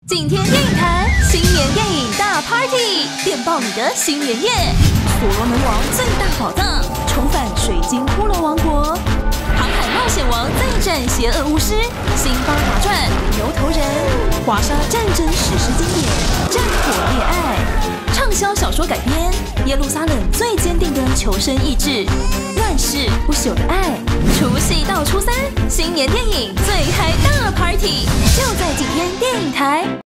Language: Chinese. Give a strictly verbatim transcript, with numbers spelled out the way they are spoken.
景天电影台新年电影大 Party， 电爆你的新年夜！所罗门王最大宝藏重返水晶骷髅王国，航海冒险王再战邪恶巫师，辛巴达传牛头人，华沙战争史诗经典《战火烈爱》，畅销小说改编《耶路撒冷最坚定的求生意志》，乱世不朽的爱。除夕到初三，新年电影最嗨大 Party 就在景天电影台。